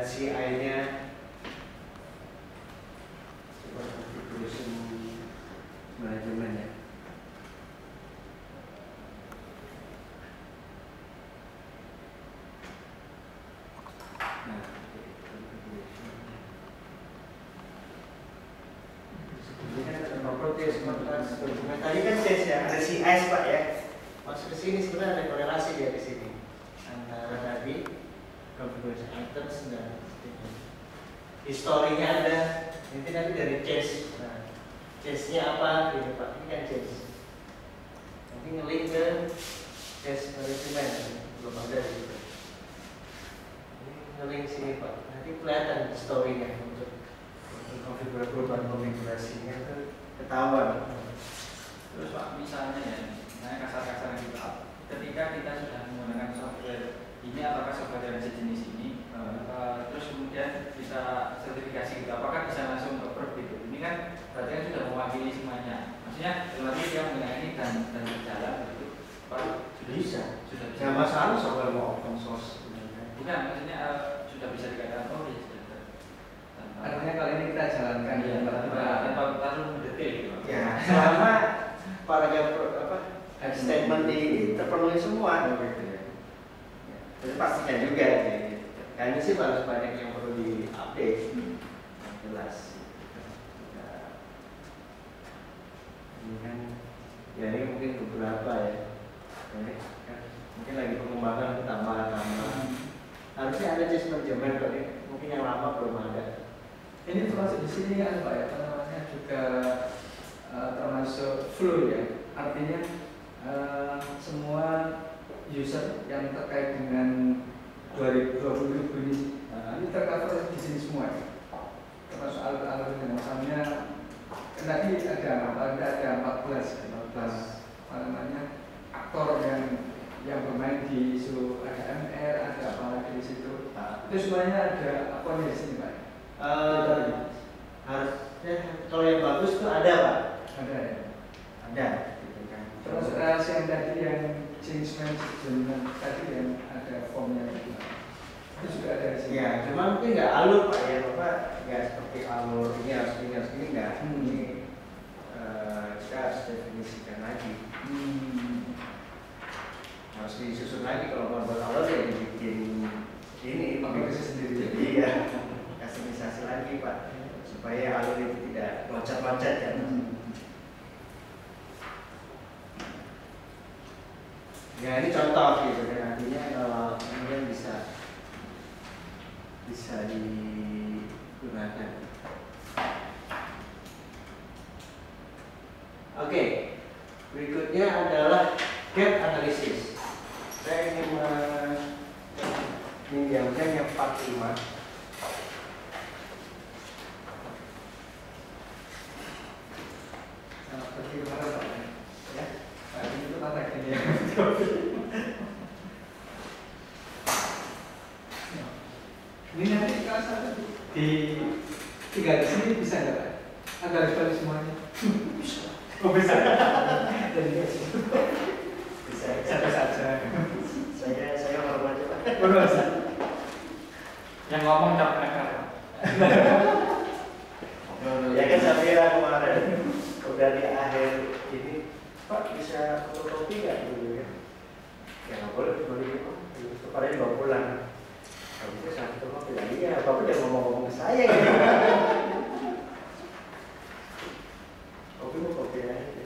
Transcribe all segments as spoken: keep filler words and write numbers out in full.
C I-nya. Coba configuration manajemen ya. Nah, sebelumnya ada properties, kontras, dokumen. Tadi kan C S ya, ada C I S Pak ya. Masuk ke sini sebenarnya ada korelasi dia di sini antara tadi configuration items dan historinya ada. Nanti nanti dari chase. Nah, chase-nya apa? Ini Pak, ini kan chase. Nanti nge-link ke chase management belum ada gitu. Ini nge-link sini Pak. Nanti kelihatan story-nya untuk untuk konfigurasi perubahan konfigurasinya itu ketahuan. Terus Pak, misalnya ya, misalnya kasar-kasar kita, ketika kita sudah menggunakan software ini, apakah software yang sejenis ini, uh, terus kemudian kita sertifikasi gitu, apakah bisa langsung approve gitu? Ini kan berarti kan sudah mewakili semuanya. Maksudnya berarti dia menggunakan ini dan dan berjalan gitu. Pak, Bisa. Sudah bisa. Nggak masalah soal mau open source sebenarnya. Bukan, maksudnya uh, sudah bisa dikatakan oh ya sudah. Artinya kalau ini kita jalankan ya, tanpa tanpa terlalu mendetail gitu. Ya, selama paragraf apa statement di terpenuhi semua gitu ya. Itu pastikan juga gitu. Kayaknya sih harus banyak yang perlu di-update. Hmm. Jelas. Ya. Ini kan ya ini mungkin beberapa ya. Ini kan mungkin lagi pengembangan tambah-tambah. Harusnya ada change management kok ini. Mungkin yang lama belum ada. Ini termasuk di sini kan Pak ya, apa namanya juga uh, termasuk flow ya. Artinya uh, semua user yang terkait dengan dua ribu dua puluh ribu ini, uh, ini tercover di sini semua ya. Termasuk alur-alur yang misalnya tadi ada apa? Ada empat belas apa namanya aktor yang yang bermain di isu, ada M R, ada apa lagi di situ. Nah, itu semuanya ada apa di sini Pak? Uh, harusnya kalau yang bagus tuh ada Pak. Ada ya. Ada. Gitu kan. Terus uh, yang tadi yang change management tadi yang ada formnya itu, itu juga ada di sini. Ya, cuma mungkin nggak alur Pak ya Bapak, nggak seperti alur ini harus ini harus ini nggak. Hmm. Ini uh, kita harus definisikan lagi. Hmm. Harus disusun lagi kalau mau buat alur ya dibikin ini Aplikasi sendiri. Iya. Customisasi lagi Pak supaya alur itu tidak loncat-loncat ya. Hmm. Ya ini contoh gitu kan, nantinya kalau kemudian bisa bisa digunakan. Oke, berikutnya adalah gap analysis. Saya ingin meminjamkan yang empat puluh lima. Seperti kemarin Pak ya. Pak ini itu kata gini ya. Ini nanti kalau satu di tinggal di sini bisa nggak Pak? Agar sekali semuanya. Bisa. Oh bisa. Jadi Bisa. satu saja. Saya saya baru aja Pak. Baru aja. Yang ngomong capek kan? Ya kan saya kira kemarin udah di akhir ini Pak bisa fotokopi nggak dulu ya? Ya nggak boleh, boleh gitu. Kemarin dibawa pulang. Kalau itu saya fotokopi lagi ya, Bapak jangan ngomong-ngomong ke saya gitu. Kopi mau kopi aja.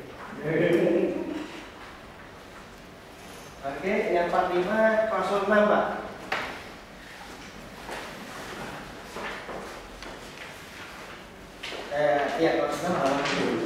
Oke, yang empat puluh lima pasal enam Pak. Eh, iya pasal enam halaman dulu.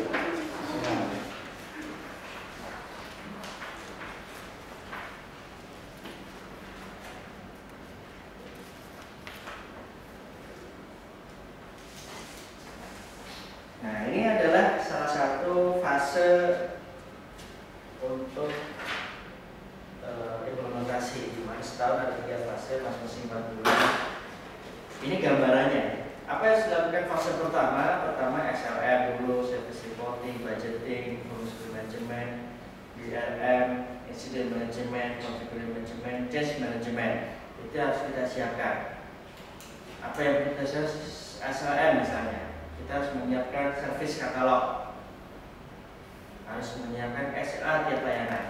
Nah, ini adalah salah satu fase untuk uh, implementasi, di mana setahun ada tiga fase, masing-masing empat bulan. Ini gambarannya. Apa yang dilakukan fase pertama? Pertama S L R dulu, service reporting, budgeting, performance management, D R M, incident management, configuration management, change management. Itu harus kita siapkan. apa yang kita S L M misalnya, kita harus menyiapkan service katalog, harus menyiapkan S L A tiap layanan.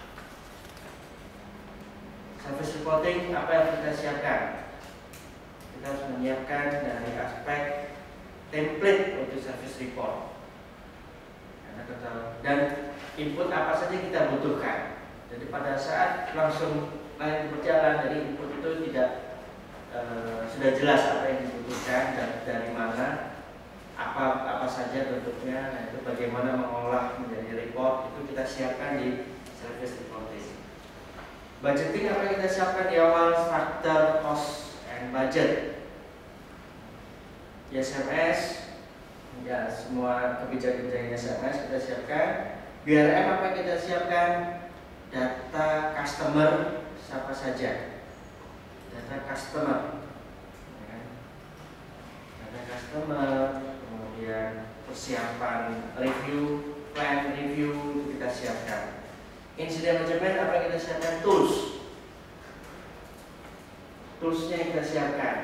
Service reporting apa yang kita siapkan? Kita harus menyiapkan dari aspek template untuk service report dan input apa saja kita butuhkan. Jadi pada saat langsung lain berjalan, jadi input itu tidak e, sudah jelas apa yang dibutuhkan dan dari mana, apa apa saja bentuknya. Nah, itu bagaimana mengolah menjadi report, itu kita siapkan di service reporting. Budgeting apa yang kita siapkan di awal? Structure, cost, and budget. S M S, ya semua kebijakan-kebijakan S M S kita siapkan. B R M apa yang kita siapkan? Data customer siapa saja? Data customer, data customer, kemudian persiapan review, plan review itu kita siapkan. Incident management apa yang kita siapkan? Tools, toolsnya kita siapkan.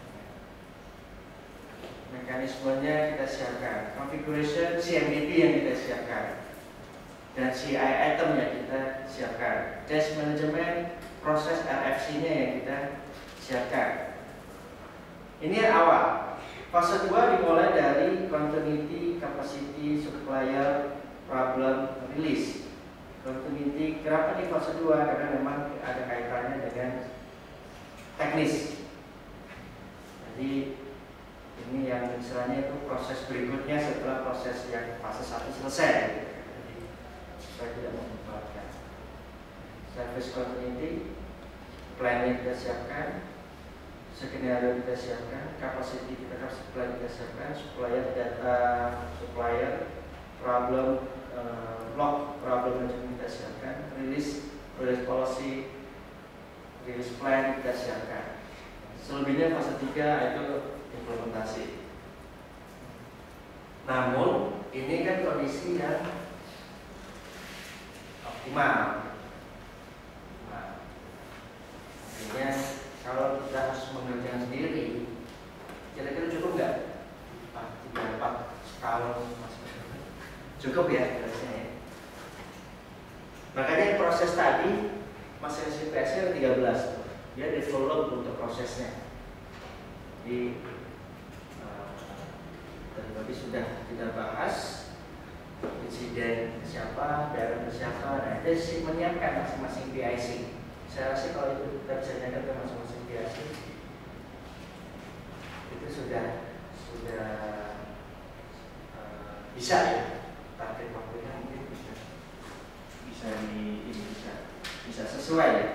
Mekanismenya kita siapkan, configuration C M D P yang kita siapkan, dan C I item yang kita siapkan, test management, proses R F C-nya yang kita siapkan. Ini awal. Fase dua dimulai dari continuity, capacity, supplier, problem, release. Continuity, kenapa di fase dua? Karena memang ada kaitannya dengan teknis. Jadi ini yang istilahnya itu proses berikutnya setelah proses yang fase satu selesai. Jadi saya tidak memperberatkan. Service continuity, planning kita siapkan, skenario kita siapkan, capacity kita supply kita siapkan, supplier data, supplier problem, uh, block problem management kita siapkan, release, release policy, release plan kita siapkan. Selebihnya fase tiga itu implementasi. Namun ini kan kondisi yang optimal. Nah, artinya kalau kita harus mengerjakan sendiri, kira-kira cukup nggak? Tiga empat tahun cukup ya rasanya. Makanya proses tadi masih S P S-nya tiga belas, dia develop untuk prosesnya. Di tadi sudah kita bahas insiden siapa, daerah siapa, nah itu sih menyiapkan masing-masing P I C. Saya rasa kalau itu kita bisa nyatakan ke masing-masing P I C itu sudah sudah uh, bisa ya, target waktunya mungkin bisa bisa di bisa bisa sesuai ya.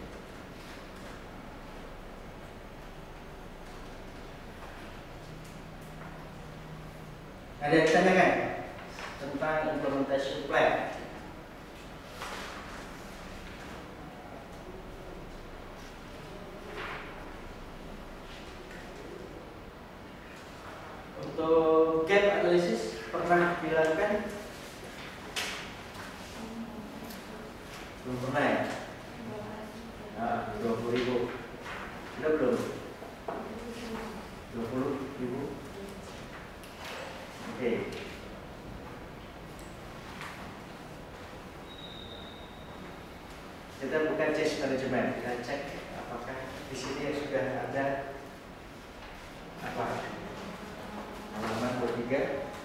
Ada yang ditanyakan tentang implementation plan? Untuk gap analysis pernah dilakukan? Belum pernah ya? Nah, dua puluh ribu. Sudah belum? dua puluh ribu. Oke. Okay. Kita bukan change management, kita cek apakah di sini sudah ada apa? Halaman dua puluh tiga.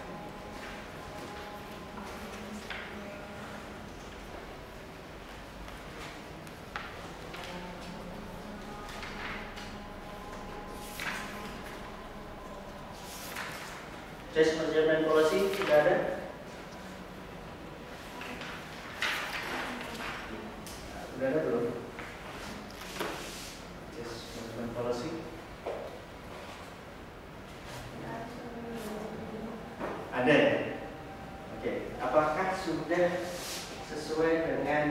Change management policy sudah ada? Sudah ada belum? Change management policy. Ada. Oke, apakah sudah sesuai dengan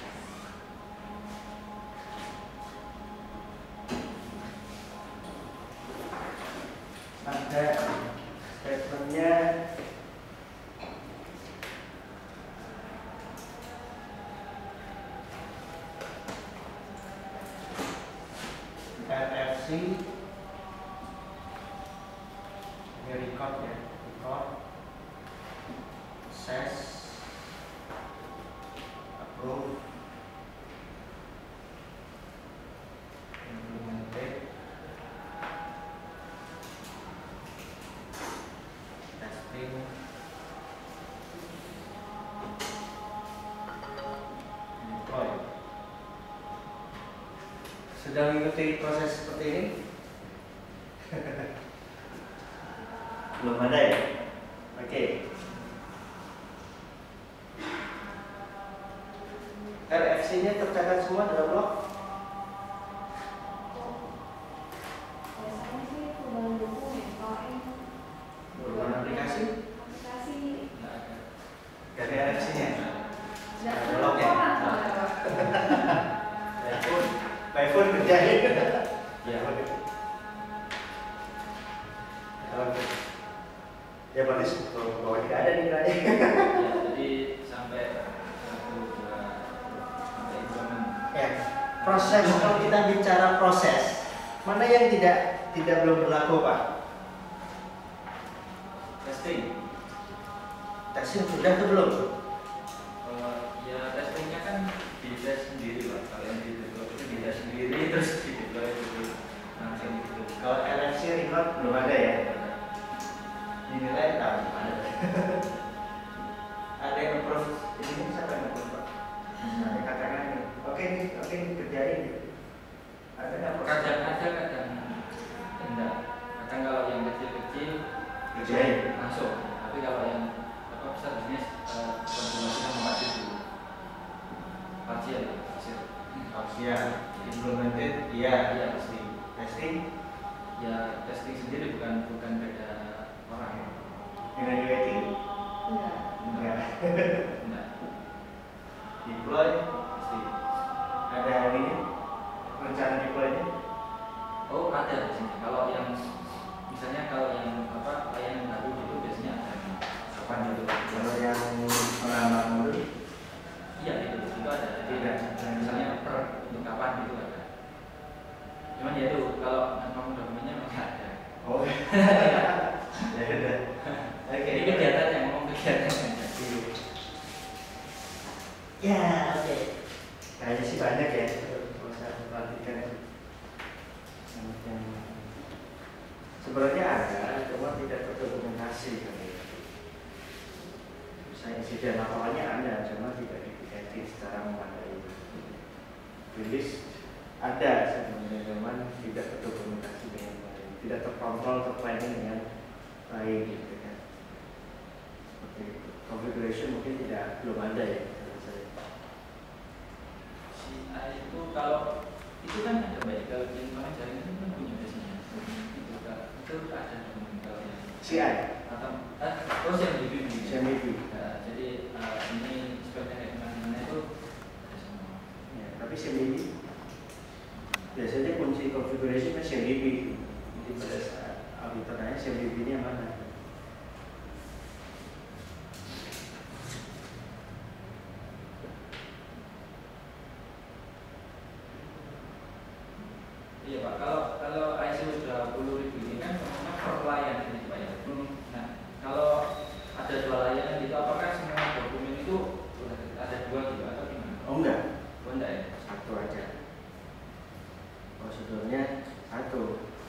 ada statementnya R F C Approve. Implemented. Testing. Deploy. Sudah mengikuti proses seperti ini? Belum ada ya? Oke. Okay. R F C-nya tercatat semua dalam blog? Biasanya sih perubahan dokumen, kalau yang Perubahan aplikasi? aplikasi Nggak ada. Dari R F C-nya? tidak Ada ada lognya? laporan soalnya, Pak. By phone, by phone kerjain. Ya. Oke. Ya bagus, bahwa tidak ada nilainya. Ya, jadi sampai satu dua sampai implement. Ya, proses kalau kita bicara proses, mana yang tidak tidak belum berlaku Pak? Testing. Testing sudah atau belum? Eh, ya testingnya kan di tes sendiri lah. Kalau yang di develop itu di tes sendiri terus di deploy itu langsung gitu. Kalau R F C record belum ada ya? Dinilai tahu ada. Ada yang approve ini siapa yang approve Pak? Ada katakan nih, oke nih, oke nih kerjain. Ada nggak proses? Kadang ada kadang enggak. Kadang kalau yang kecil-kecil Kerjain. langsung. Tapi kalau yang apa besar bisnis konfirmasikan menghasil dulu. Partial, hasil. Parsial, implemented, iya, Iya pasti. testing, Ya testing sendiri bukan bukan beda orang. evaluating, Enggak. enggak, Enggak. deploy, Pasti. ada ini rencana deploynya. Oh ada di sini. Kalau yang misalnya kalau yang apa layanan baru itu biasanya ada kapan gitu. Kalau yang menambah modul, Iya itu itu ada. Jadi Tidak. misalnya per untuk kapan gitu ada. Cuman ya itu kalau kamu dokumennya nggak ada. oh, ya udah, oke. Ini kegiatan yang ngomong kegiatan aja. Ya, oke. Kayaknya sih banyak ya. Kalau saya perhatikan. Yang sebenarnya ada, cuma tidak terdokumentasi kan ya. Misalnya insiden laporannya ada, cuma tidak diedit secara memadai. Rilis ada sebenarnya, cuman tidak terdokumentasi dengan baik, tidak terkontrol, terplanning dengan baik gitu kan. Seperti itu. Configuration mungkin tidak belum ada ya. menurut saya. Si A itu kalau itu kan ada baik kalau di internet jaringan itu kan punya biasanya. Itu kan itu ada dokumen kalau yang C I, atau eh terus yang di B B. C M I B. Nah, jadi eh, ini sebenarnya kayak gimana itu ada semua. Ya, tapi C M I B biasanya kunci configuration kan C M I B. Jadi pada saat auditor nanya C M I B ini yang mana? Iya Pak, kalau kalau I S O dua puluh ribu ini kan ngomongnya per layanan gitu Pak ya. Nah, kalau ada dua layanan itu apakah semua dokumen itu ada dua gitu atau gimana? Oh enggak, Oh enggak ya? satu aja. Prosedurnya satu.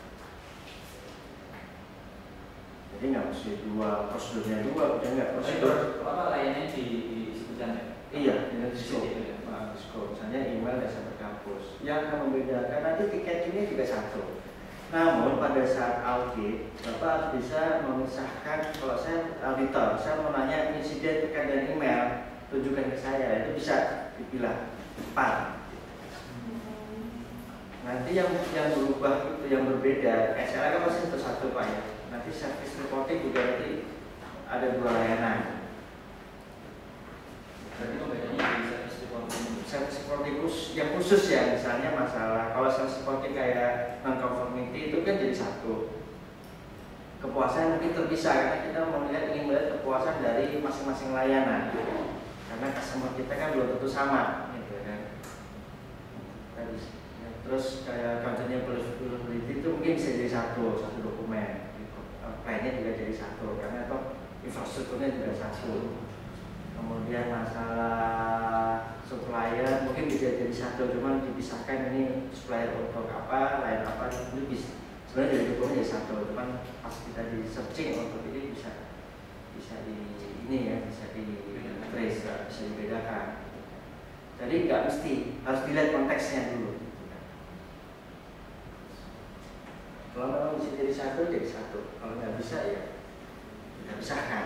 Jadi nggak mesti dua, prosedurnya dua, udah nggak prosedur. Prosedur apa layanannya di disebutkan ya? Iya, dengan Di scope. situ ya. Nah, scope. Misalnya email dan sampai kampus. Yang akan membedakan nanti tiket ini juga satu. Namun pada saat audit, Bapak harus bisa memisahkan. Kalau saya auditor, saya mau nanya insiden terkait dengan email, tunjukkan ke saya, itu bisa dipilah empat. Nanti yang yang berubah itu yang berbeda, S L A kan masih satu satu Pak ya. Nanti service reporting juga nanti ada dua layanan. Berarti pembedanya di service reporting. Service reporting khusus, yang khusus ya, misalnya masalah kalau service reporting kayak non conformity itu kan jadi satu. Kepuasan mungkin terpisah karena kita mau melihat ingin melihat kepuasan dari masing-masing layanan. Karena customer kita kan belum tentu sama, gitu kan. Terus kayak contohnya vulnerability itu mungkin bisa jadi satu, satu dokumen. Plannya juga jadi satu, karena toh infrastrukturnya juga satu. kemudian masalah supplier mungkin bisa jadi satu, cuman dipisahkan ini supplier untuk apa, lain apa, itu bisa sebenarnya jadi dokumen jadi satu, cuman pas kita di searching untuk ini bisa bisa di ini ya, bisa di trace, bisa dibedakan. Jadi nggak mesti harus dilihat konteksnya dulu. Kalau memang bisa jadi satu, jadi satu. Kalau nggak bisa ya kita pisahkan.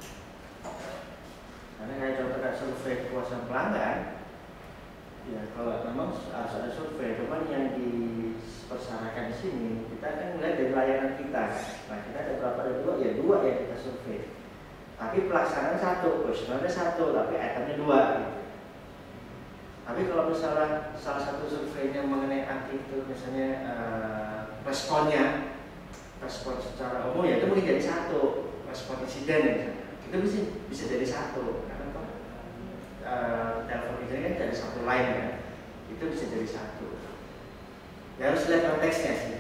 Karena kayak contoh kayak survei kepuasan pelanggan, ya kalau memang harus ada survei, cuman yang dipersyaratkan di sini kita kan melihat dari layanan kita. Nah kita ada berapa, ada dua, ya dua yang kita survei. Tapi pelaksanaan satu, questionnaire satu, tapi itemnya dua. Gitu. Tapi kalau misalnya salah satu surveinya mengenai anti itu, misalnya uh, responnya, respon secara umum ya itu mungkin jadi satu, respon insiden ya, itu bisa bisa jadi satu. Karena kok uh, telepon insiden kan jadi satu line ya, itu bisa jadi satu. Ya harus lihat konteksnya sih.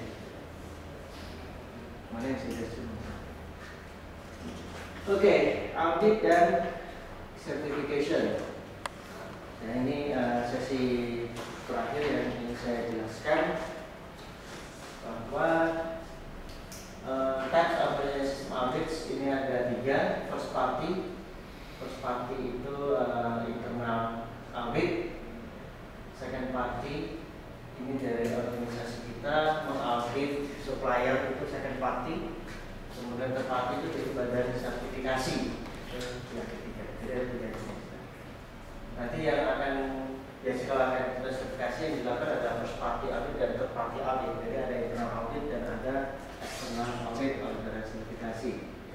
Mana yang sudah semua? Oke, okay, audit dan certification. Nah ini uh, sesi terakhir yang ingin saya jelaskan bahwa uh, types of system audits ini ada tiga. First party, first party itu uh, internal audit. Second party ini dari organisasi kita mengaudit supplier, itu second party. Kemudian third party itu dari badan sertifikasi, itu yang ketiga. Jadi ada tiga. Nanti yang akan biasanya kalau akan sertifikasi yang dilakukan adalah first party audit dan third party audit. Jadi ada internal audit dan ada external audit oleh badan sertifikasi.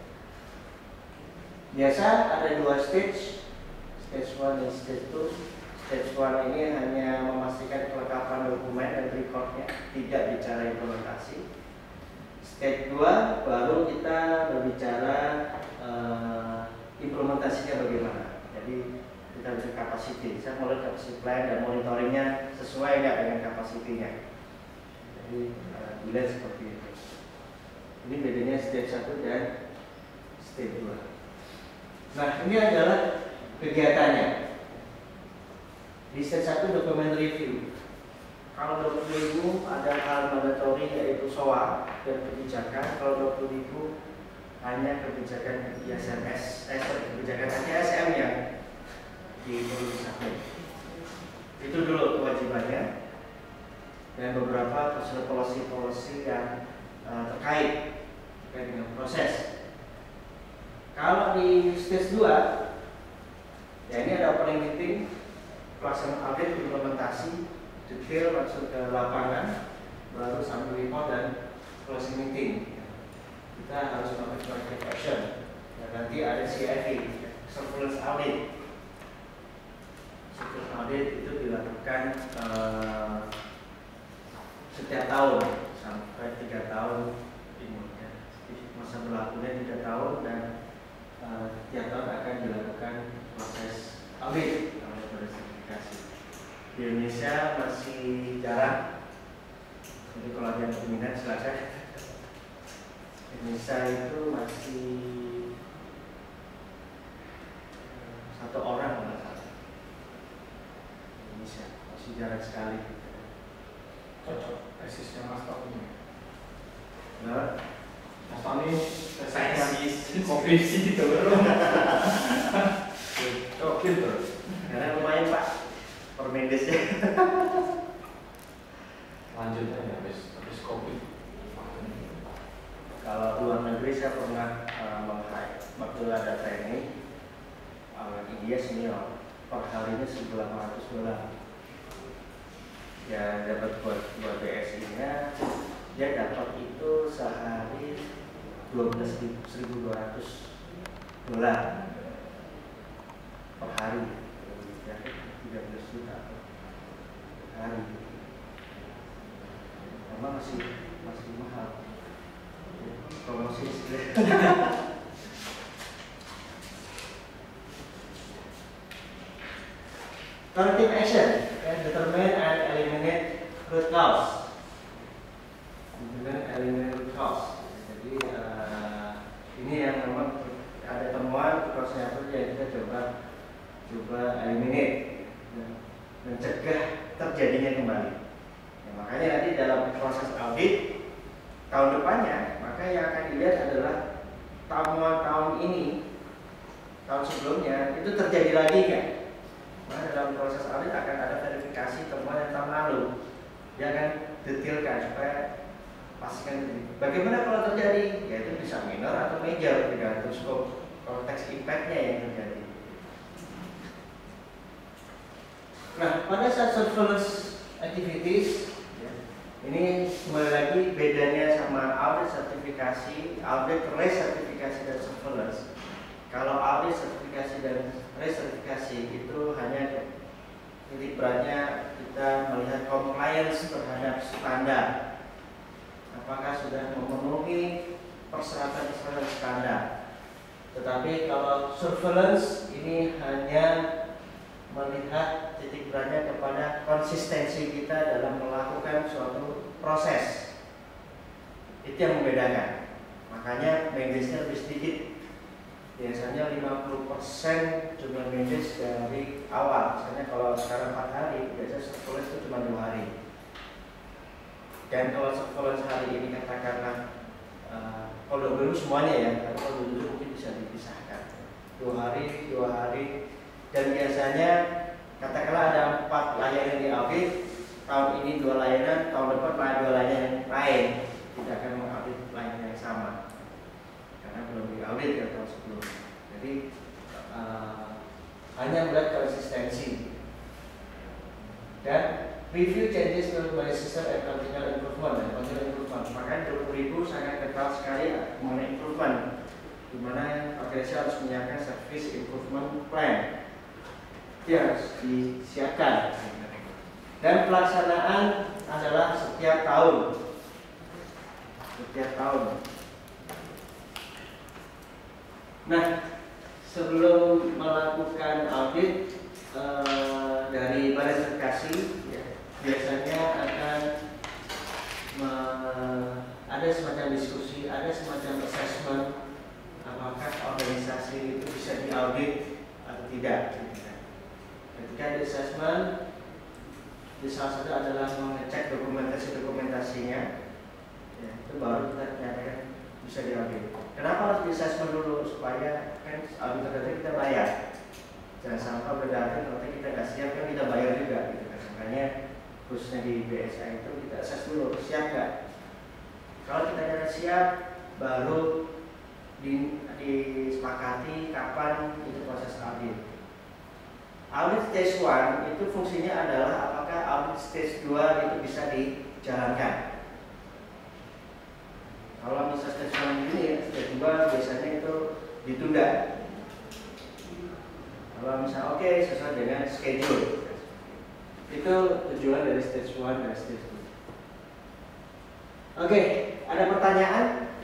Biasa ada dua stage, stage one dan stage two. Stage one ini hanya memastikan kelengkapan dokumen dan recordnya, tidak bicara implementasi. Stage dua baru kita berbicara uh, implementasinya bagaimana. Jadi kita bisa capacity, saya mulai capacity plan dan monitoringnya sesuai nggak dengan kapasitinya. Jadi uh, dilihat seperti itu. Ini bedanya stage satu dan stage dua. Nah ini adalah kegiatannya. Di stage satu dokumen review. Kalau dua puluh ribu ada hal mandatory yaitu S O A dan kebijakan. Kalau dua puluh ribu hanya kebijakan I S M S, eh, kebijakan I S M yang diperlukan. Itu dulu kewajibannya. Dan beberapa policy-policy yang uh, terkait terkait dengan proses. Kalau di stage dua, ya ini ada opening meeting, pelaksanaan audit, implementasi, detail masuk ke lapangan, baru sampai report dan closing meeting. Kita harus melakukan corrective action. Dan nanti ada C I V, surveillance audit. Surveillance audit itu dilakukan uh, setiap tahun sampai tiga tahun ini. Ya. Masa berlakunya tiga tahun dan uh, tiap tahun akan dilakukan proses audit oleh badan sertifikasi. Di Indonesia masih jarang. Jadi kalau ada yang berminat silakan. Indonesia itu masih satu orang nggak salah. Indonesia masih jarang sekali. Cocok persisnya Mas Tony. Nah, Mas Tony persis kopi sih gitu loh. Cocok gitu. Karena lumayan Pak. Permendesnya. Lanjut aja habis habis kopi. Kalau luar negeri saya pernah uh, meng-hire waktu ada training uh, India senior per harinya seribu delapan ratus dolar. Ya dapat buat buat B S I-nya dia dapat itu sehari dua belas ribu seribu dua ratus dolar per hari. Ya, tiga belas juta per hari. Memang masih masih mahal. Promosi corrective action and determine and eliminate root cause. Determine and eliminate root cause. Jadi uh, ini yang memang ada temuan prosesnya itu yang kita coba mencegah terjadinya kembali. Ya, makanya nanti dalam proses audit tahun depannya, maka yang akan dilihat adalah tahun-tahun ini, tahun sebelumnya itu terjadi lagi kan? Maka dalam proses audit akan ada verifikasi temuan yang tahun lalu. Dia akan detailkan supaya pastikan terjadi. Bagaimana kalau terjadi? Ya itu bisa minor atau major, tergantung scope konteks impact-nya yang terjadi. Nah, pada saat surveillance activities, ya, ini kembali lagi bedanya sama audit sertifikasi, audit resertifikasi dan surveillance. Kalau audit sertifikasi dan resertifikasi itu hanya titik beratnya kita melihat compliance terhadap standar. Apakah sudah memenuhi persyaratan-persyaratan standar. Tetapi kalau surveillance ini hanya melihat titik beratnya kepada konsistensi kita dalam melakukan suatu proses. Itu yang membedakan. Makanya mandates-nya lebih sedikit. Biasanya lima puluh persen jumlah mandates dari awal. Misalnya kalau sekarang empat hari, biasanya surveillance itu cuma dua hari. Dan kalau surveillance hari ini katakanlah uh, kalau dulu semuanya ya, kalau dulu mungkin bisa dipisahkan. Dua hari, dua hari. Dan biasanya katakanlah ada empat layanan di audit, tahun ini dua layanan, tahun depan ada dua layanan yang lain, tidak akan mengaudit layanan yang sama karena belum diaudit ya tahun sebelumnya. Jadi uh, hanya melihat konsistensi dan review changes to my system and continual improvement dan continual improvement. Maka dua puluh ribu sangat kental sekali mengenai improvement, di mana organisasi harus menyiapkan service improvement plan. Itu harus disiapkan. Dan pelaksanaan adalah setiap tahun. Setiap tahun. Nah, sebelum melakukan audit eh, dari verifikasi, ya, biasanya akan me, ada semacam diskusi, ada semacam assessment apakah organisasi itu bisa diaudit atau tidak. Ketika di assessment, di salah satu adalah mengecek dokumentasi-dokumentasinya, ya, itu baru kita nyatakan bisa diaudit. Kenapa harus di assessment dulu? Supaya kan auditor data kita bayar. Jangan sampai berdata nanti kita nggak siap kan kita bayar juga. Gitu kan. Makanya khususnya di B S A itu kita assess dulu, siap nggak? Kalau kita nyatakan siap, baru di, disepakati kapan itu proses audit. Audit stage one itu fungsinya adalah apakah audit stage dua itu bisa dijalankan. Kalau misalnya stage one ini, stage dua biasanya itu ditunda. Kalau misalnya oke okay, sesuai dengan schedule, itu tujuan dari stage one dan stage two. Oke, okay, ada pertanyaan?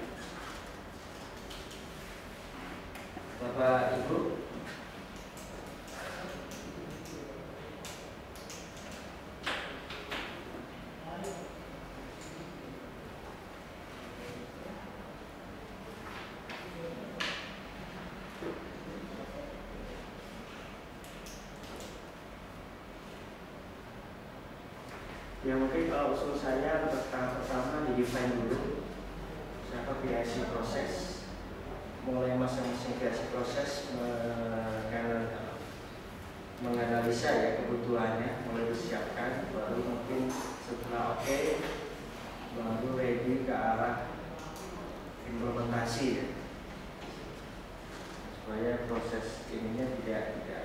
Bapak Ibu? Ya mungkin kalau usul saya untuk tahap pertama di define dulu siapa P I C proses, mulai masing-masing P I C proses menganalisa ya kebutuhannya, mulai disiapkan, baru mungkin setelah oke okay, baru ready ke arah implementasi ya, supaya proses ininya tidak tidak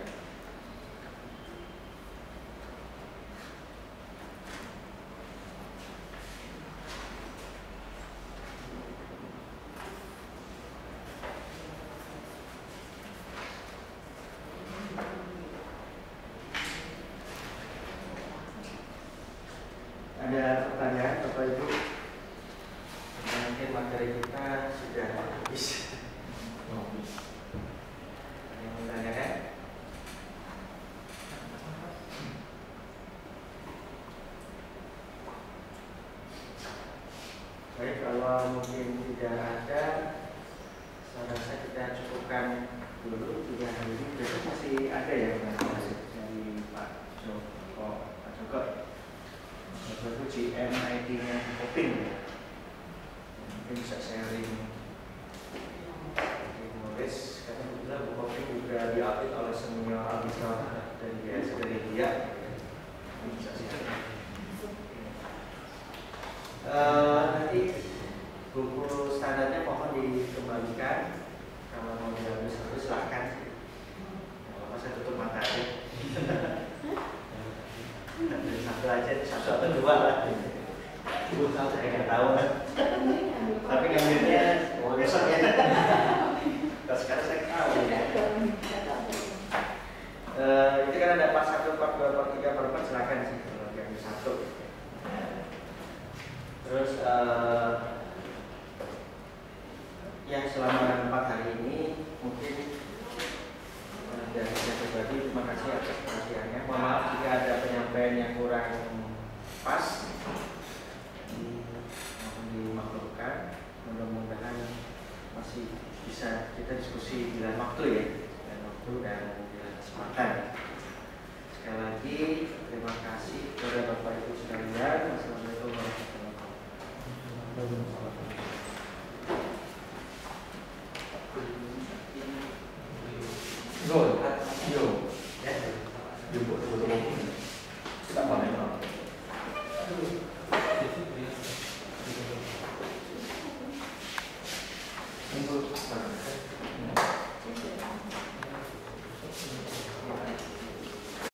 G M I D-nya Koping ya. Mungkin bisa sharing nulis karena kebetulan Bu Koping juga diupdate oleh senior Abisal dari biasa dari dia. Bisa sharing. Uh, nanti buku standarnya mohon dikembalikan. Kalau mau diambil satu silahkan. Kalau saya tutup mata aja. Satu aja, satu atau dua lah. Ibu tahu saya nggak tahu kan. Tapi ngambilnya mau besok ya. Kalau sekarang saya tahu ya. Uh, itu kan ada part satu, part dua, part tiga, part empat silakan sih kalau diambil satu. Terus uh, yang selama empat hari ini mungkin uh, dari saya pribadi terima kasih atas perhatiannya. Mohon maaf jika ada penyampaian yang kurang pas, mohon dimaklumkan. Mudah-mudahan masih bisa kita diskusi di lain waktu ya, dan waktu dan di lain kesempatan. Sekali lagi terima kasih kepada Bapak Ibu sekalian. Wassalamualaikum warahmatullahi wabarakatuh. Rồi, yo. Ya. Dùng bộ